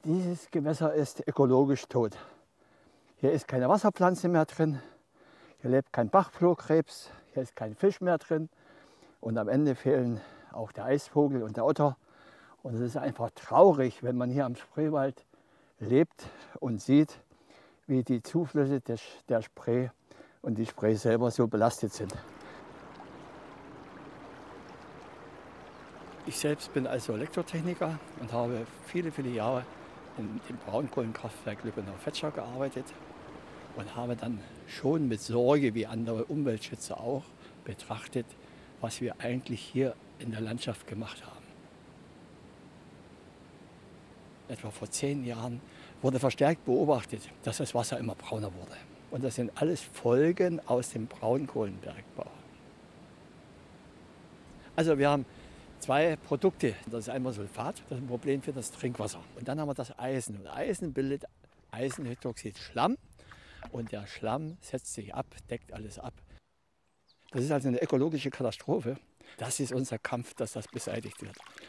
Dieses Gewässer ist ökologisch tot. Hier ist keine Wasserpflanze mehr drin, hier lebt kein Bachflohkrebs, hier ist kein Fisch mehr drin und am Ende fehlen auch der Eisvogel und der Otter. Und es ist einfach traurig, wenn man hier am Spreewald lebt und sieht, wie die Zuflüsse der Spree und die Spree selber so belastet sind. Ich selbst bin also Elektrotechniker und habe viele, viele Jahre in dem Braunkohlenkraftwerk Lübbenau-Vetschau gearbeitet und habe dann schon mit Sorge, wie andere Umweltschützer auch, betrachtet, was wir eigentlich hier in der Landschaft gemacht haben. Etwa vor 10 Jahren wurde verstärkt beobachtet, dass das Wasser immer brauner wurde. Und das sind alles Folgen aus dem Braunkohlenbergbau. Also wir haben 2 Produkte. Das ist einmal Sulfat, das ist ein Problem für das Trinkwasser. Und dann haben wir das Eisen. Und Eisen bildet Eisenhydroxid Schlamm. Und der Schlamm setzt sich ab, deckt alles ab. Das ist also eine ökologische Katastrophe. Das ist unser Kampf, dass das beseitigt wird.